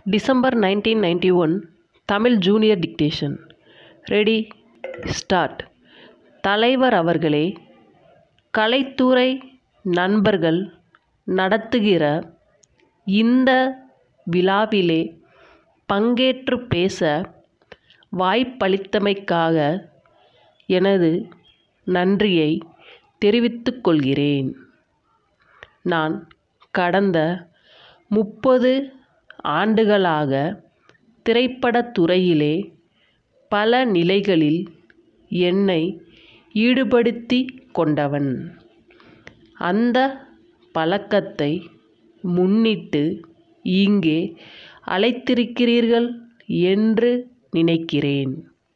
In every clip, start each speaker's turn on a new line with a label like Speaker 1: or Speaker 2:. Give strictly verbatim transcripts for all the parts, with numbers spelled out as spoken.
Speaker 1: December nineteen ninety one Tamil junior dictation. Ready, start. தலைவர் அவர்களே, கலைத்துறை நண்பர்கள் நடத்துகிற இந்த விழாவிலே பங்கேற்று பேச வாய்ப்பளித்தமைக்காக எனது நன்றியை தெரிவித்துக் கொள்கிறேன். நான் கடந்த முப்பது ஆண்டுகளாக திரைப்படத் துறையிலே பல நிலைகளில் என்னை ஈடுபடுத்தி கொண்டவன். அந்த பழக்கத்தை முன்னிட்டு இங்கே அழைத்திருக்கிறீர்கள் என்று நினைக்கிறேன்.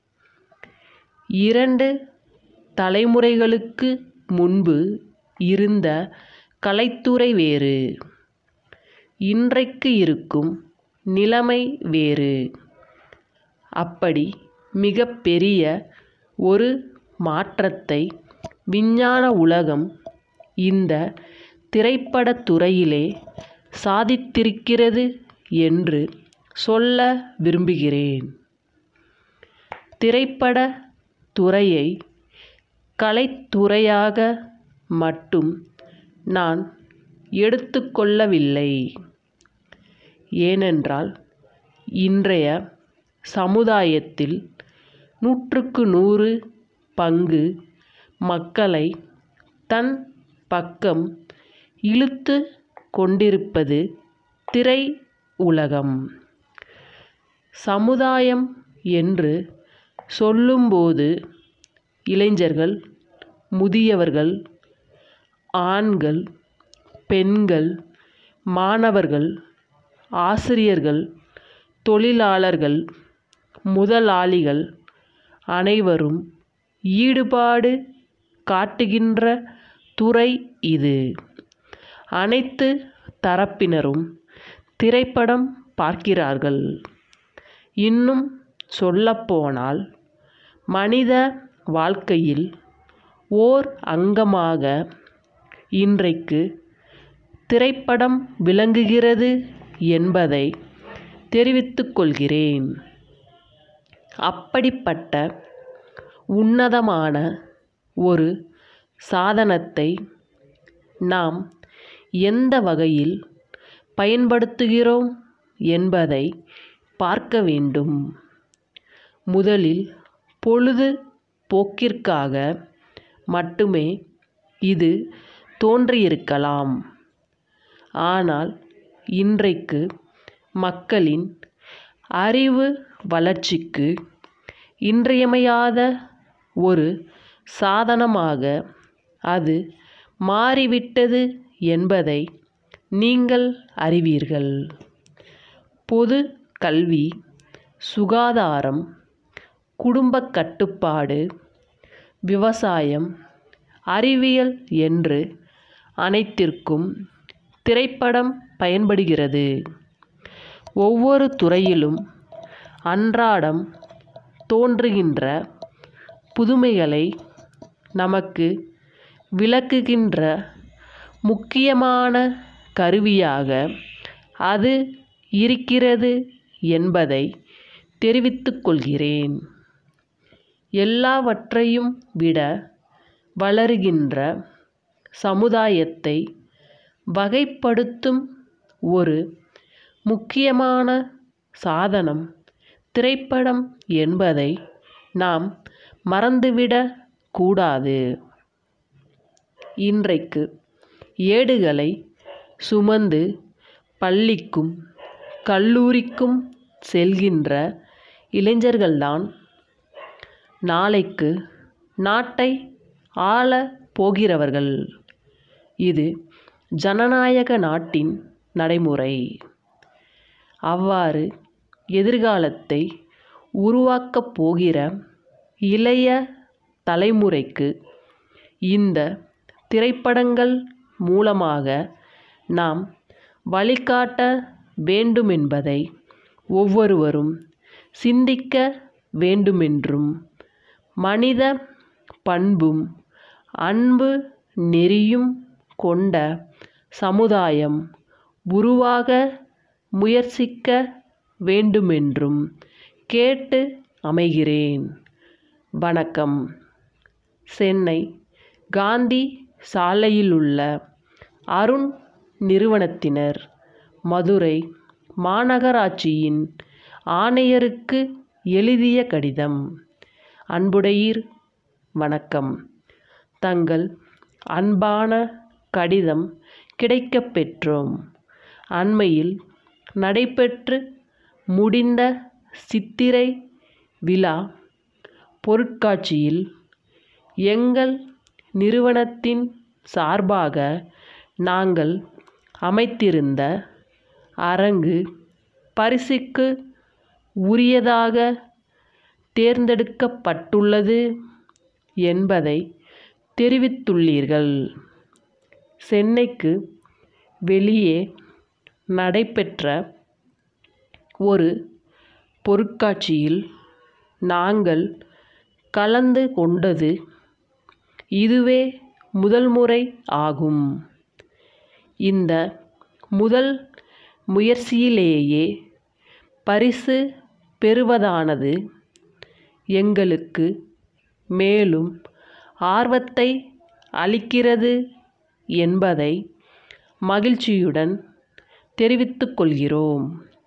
Speaker 1: இரண்டு தலைமுறைகளுக்கு முன்பு இருந்த கலைத்துறை வேறு, இன்றைக்கு இருக்கும் நிலைமை வேறு. அப்படி மிகப்பெரிய ஒரு மாற்றத்தை விஞ்ஞான உலகம் இந்த திரைப்படத் துறையிலே சாதித்திருக்கிறது என்று சொல்ல விரும்புகிறேன். திரைப்படத் துறையை கலைத்துறையாக மட்டும் நான் எடுத்துக்கொள்ளவில்லை. ஏனென்றால் இன்றைய சமுதாயத்தில் நூற்றுக்கு நூறு பங்கு மக்களை தன் பக்கம் இழுத்து கொண்டிருப்பது திரை உலகம். சமுதாயம் என்று சொல்லும்போது இளைஞர்கள், முதியவர்கள், ஆண்கள், பெண்கள், மாணவர்கள், ஆசிரியர்கள், தொழிலாளர்கள், முதலாளிகள் அனைவரும் ஈடுபாடு காட்டுகின்ற துறை இது. அனைத்து தரப்பினரும் திரைப்படம் பார்க்கிறார்கள். இன்னும் சொல்லப்போனால் மனித வாழ்க்கையில் ஓர் அங்கமாக இன்றைக்கு திரைப்படம் விளங்குகிறது என்பதை தெரிவித்துக் கொள்கிறேன். அப்படிப்பட்ட உன்னதமான ஒரு சாதனத்தை நாம் எந்த வகையில் பயன்படுத்துகிறோம் என்பதை பார்க்க வேண்டும். முதலில் பொழுது போக்கிற்காக மட்டுமே இது தோன்றியிருக்கலாம். ஆனால் இன்றைக்கு மக்களின் அறிவு வளர்ச்சிக்கு இன்றியமையாத ஒரு சாதனமாக அது மாறிவிட்டது என்பதை நீங்கள் அறிவீர்கள். பொது கல்வி, சுகாதாரம், குடும்பக் கட்டுப்பாடு, விவசாயம், அறிவியல் என்று அனைத்திற்கும் திரைப்படம் பயன்படுகிறது. ஒவ்வொரு துறையிலும் அன்றாடம் தோன்றுகின்ற புதுமைகளை நமக்கு விளக்குகின்ற முக்கியமான கருவியாக அது இருக்கிறது என்பதை தெரிவித்துக் கொள்கிறேன். எல்லாவற்றையும் விட வளருகின்ற சமுதாயத்தை வகைப்படுத்தும் ஒரு முக்கியமான சாதனம் திரைப்படம் என்பதை நாம் மறந்துவிடக் கூடாது. இன்றைக்கு ஏடுகளை சுமந்து பள்ளிக்கும் கல்லூரிக்கும் செல்கின்ற இளைஞர்கள்தான் நாளைக்கு நாட்டை ஆளப் போகிறவர்கள். இது ஜனநாயக நாட்டின் நடைமுறை. அவ்வாறு எதிர்காலத்தை உருவாக்கப் போகிற இளைய தலைமுறைக்கு இந்த திரைப்படங்கள் மூலமாக நாம் வழிகாட்ட வேண்டுமென்பதை ஒவ்வொருவரும் சிந்திக்க வேண்டுமென்றும், மனித பண்பும் அன்பு நெறியும் கொண்ட சமுதாயம் உருவாக முயற்சிக்க வேண்டுமென்றும் கேட்டு அமைகிறேன். வணக்கம். சென்னை காந்தி சாலையிலுள்ள அருண் நிறுவனத்தினர் மதுரை மாநகராட்சியின் ஆணையருக்கு எழுதிய கடிதம். அன்புடையீர், வணக்கம். தங்கள் அன்பான கடிதம் கிடைக்கப் பெற்றோம். அண்மையில் நடைபெற்று முடிந்த சித்திரை விழா பொருட்காட்சியில் எங்கள் நிறுவனத்தின் சார்பாக நாங்கள் அமைத்திருந்த அரங்கு பரிசுக்கு உரியதாக தேர்ந்தெடுக்கப்பட்டுள்ளது என்பதை தெரிவித்துள்ளீர்கள். சென்னைக்கு வெளியே நடைபெற்ற ஒரு பொருட்காட்சியில் நாங்கள் கலந்து கொண்டது இதுவே முதல் முறை ஆகும். இந்த முதல் முயற்சியிலேயே பரிசு பெறுவதானது எங்களுக்கு மேலும் ஆர்வத்தை அளிக்கிறது என்பதை மகிழ்ச்சியுடன் தெரிவித்துக் கொள்கிறோம்.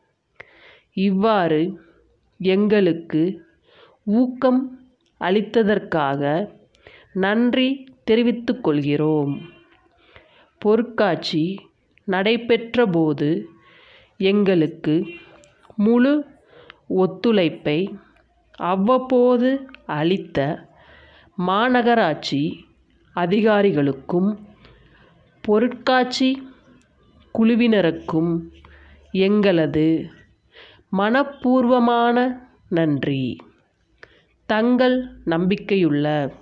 Speaker 1: இவ்வாறு எங்களுக்கு ஊக்கம் அளித்ததற்காக நன்றி தெரிவித்துக் கொள்கிறோம். பொருட்காட்சி நடைபெற்றபோது எங்களுக்கு முழு ஒத்துழைப்பை அவ்வப்போது அளித்த மாநகராட்சி அதிகாரிகளுக்கும் பொருட்காட்சி குழுவினருக்கும் எங்களது மனப்பூர்வமான நன்றி. தங்கள் நம்பிக்கையுள்ள